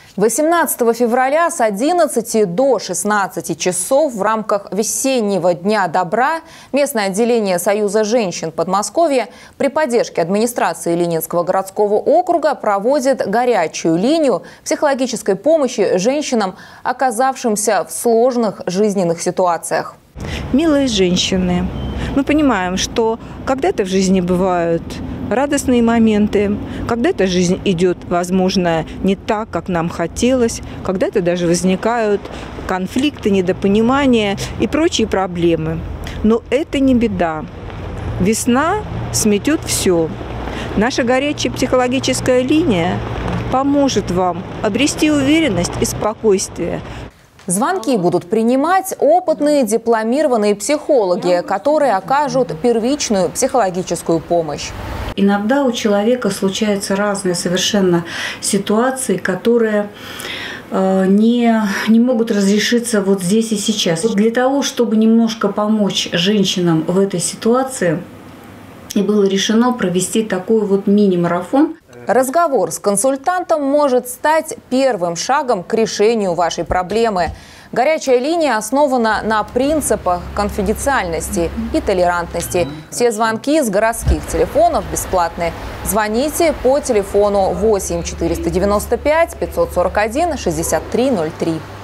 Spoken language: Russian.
18 февраля с 11 до 16 часов в рамках весеннего дня добра местное отделение Союза женщин Подмосковья при поддержке администрации Ленинского городского округа проводит горячую линию психологической помощи женщинам, оказавшимся в сложных жизненных ситуациях. Милые женщины, мы понимаем, что когда-то в жизни бывают радостные моменты, когда-то жизнь идет, возможно, не так, как нам хотелось, когда-то даже возникают конфликты, недопонимания и прочие проблемы. Но это не беда. Весна сметет все. Наша горячая психологическая линия поможет вам обрести уверенность и спокойствие. Звонки будут принимать опытные дипломированные психологи, которые окажут первичную психологическую помощь. Иногда у человека случаются разные совершенно ситуации, которые не могут разрешиться вот здесь и сейчас. Для того, чтобы немножко помочь женщинам в этой ситуации, и было решено провести такой вот мини-марафон. Разговор с консультантом может стать первым шагом к решению вашей проблемы. Горячая линия основана на принципах конфиденциальности и толерантности. Все звонки с городских телефонов бесплатны. Звоните по телефону 8 495 541 6303.